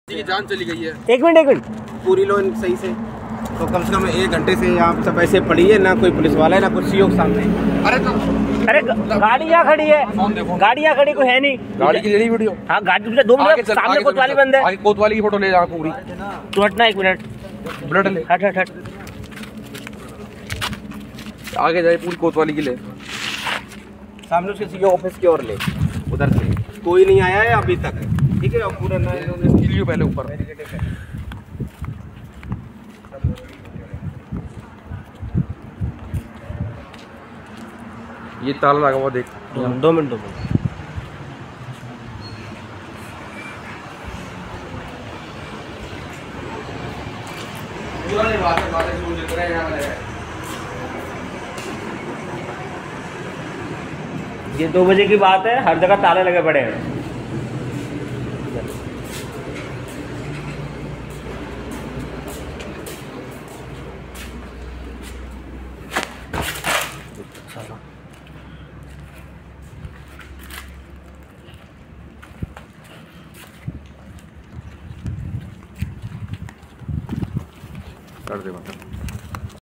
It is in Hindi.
की जान चली गई है। एक मिनट पूरी लो सही से, तो कम से कम 1 घंटे से यहाँ सब ऐसे पड़ी है, ना कोई पुलिस वाला है ना कुछ सीओ के सामने। अरे गाड़ियाँ खड़ी है, गाड़ियाँ खड़ी कोई है नहीं। गाड़ी की ले रही वीडियो। हाँ गाड़ी 2 मिनट सामने कोतवाली बंद है। आगे कोतवाली की फोटो ले जा पूरी। तू हटना 1 मिनट, बुलेट ले, हट। आगे जाए पूरी कोतवाली की ले। सामने उसके सीओ ऑफिस की ओर ले, उधर से कोई नहीं आया है अभी तक, ठीक है। और पूरा लियो पहले ऊपर। ये ताला लगा हुआ देख। 2 मिनट। ये 2 बजे की बात है, हर जगह ताले लगे पड़े हैं। कर दे मतलब।